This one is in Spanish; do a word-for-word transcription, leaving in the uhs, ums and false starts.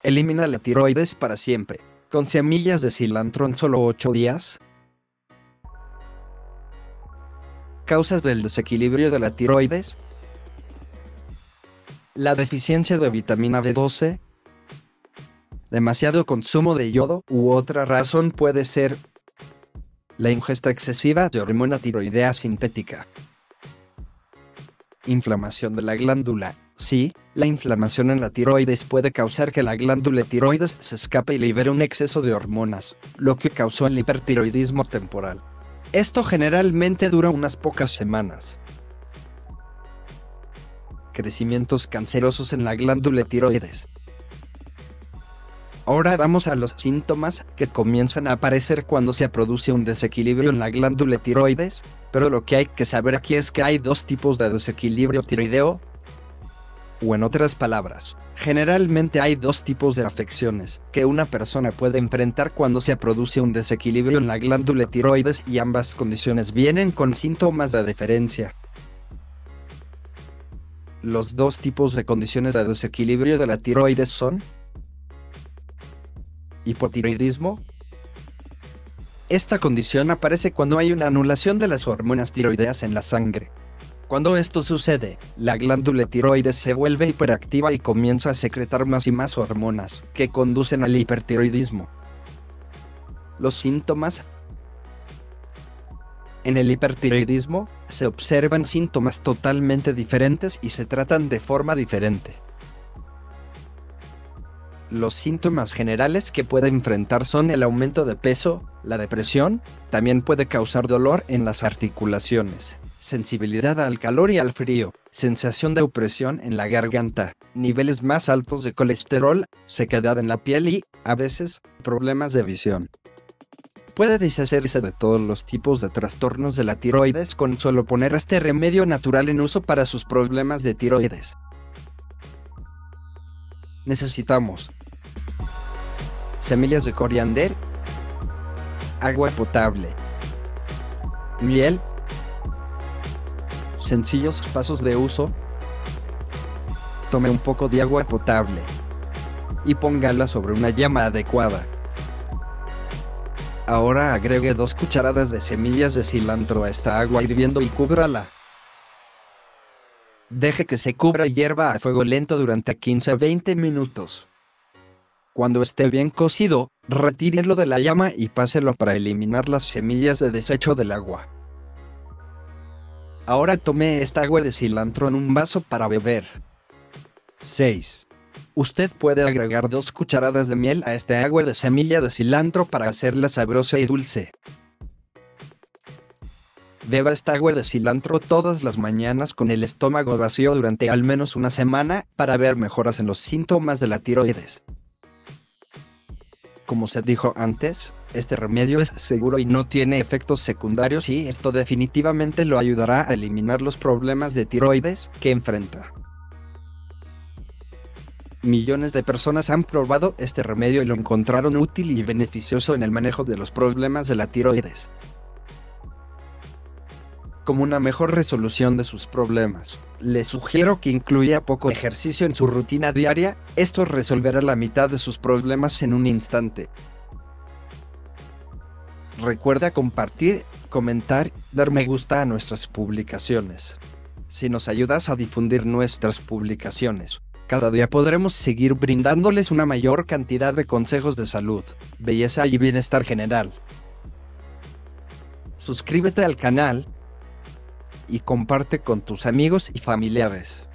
Elimina la tiroides para siempre, con semillas de cilantro en solo ocho días. Causas del desequilibrio de la tiroides. La deficiencia de vitamina B doce. Demasiado consumo de yodo u otra razón puede ser la ingesta excesiva de hormona tiroidea sintética. Inflamación de la glándula. Sí, la inflamación en la tiroides puede causar que la glándula tiroides se escape y libere un exceso de hormonas, lo que causó el hipertiroidismo temporal. Esto generalmente dura unas pocas semanas. Crecimientos cancerosos en la glándula tiroides. Ahora vamos a los síntomas que comienzan a aparecer cuando se produce un desequilibrio en la glándula tiroides, pero lo que hay que saber aquí es que hay dos tipos de desequilibrio tiroideo. O en otras palabras, generalmente hay dos tipos de afecciones que una persona puede enfrentar cuando se produce un desequilibrio en la glándula tiroides y ambas condiciones vienen con síntomas de diferencia. Los dos tipos de condiciones de desequilibrio de la tiroides son hipotiroidismo. Esta condición aparece cuando hay una anulación de las hormonas tiroideas en la sangre. Cuando esto sucede, la glándula tiroides se vuelve hiperactiva y comienza a secretar más y más hormonas, que conducen al hipertiroidismo. Los síntomas. En el hipertiroidismo, se observan síntomas totalmente diferentes y se tratan de forma diferente. Los síntomas generales que puede enfrentar son el aumento de peso, la depresión, también puede causar dolor en las articulaciones, sensibilidad al calor y al frío, sensación de opresión en la garganta, niveles más altos de colesterol, sequedad en la piel y, a veces, problemas de visión. Puede deshacerse de todos los tipos de trastornos de la tiroides con solo poner este remedio natural en uso para sus problemas de tiroides. Necesitamos semillas de coriander, agua potable, miel, sencillos pasos de uso. Tome un poco de agua potable y póngala sobre una llama adecuada. Ahora agregue dos cucharadas de semillas de cilantro a esta agua hirviendo y cúbrala. Deje que se cubra y hierva a fuego lento durante quince a veinte minutos. Cuando esté bien cocido, retírelo de la llama y páselo para eliminar las semillas de desecho del agua. Ahora tome esta agua de cilantro en un vaso para beber. seis. Usted puede agregar dos cucharadas de miel a esta agua de semilla de cilantro para hacerla sabrosa y dulce. Beba esta agua de cilantro todas las mañanas con el estómago vacío durante al menos una semana para ver mejoras en los síntomas de la tiroides. Como se dijo antes, este remedio es seguro y no tiene efectos secundarios y esto definitivamente lo ayudará a eliminar los problemas de tiroides que enfrenta. Millones de personas han probado este remedio y lo encontraron útil y beneficioso en el manejo de los problemas de la tiroides. Como una mejor resolución de sus problemas, les sugiero que incluya poco ejercicio en su rutina diaria, esto resolverá la mitad de sus problemas en un instante. Recuerda compartir, comentar, dar me gusta a nuestras publicaciones. Si nos ayudas a difundir nuestras publicaciones, cada día podremos seguir brindándoles una mayor cantidad de consejos de salud, belleza y bienestar general. Suscríbete al canal y comparte con tus amigos y familiares.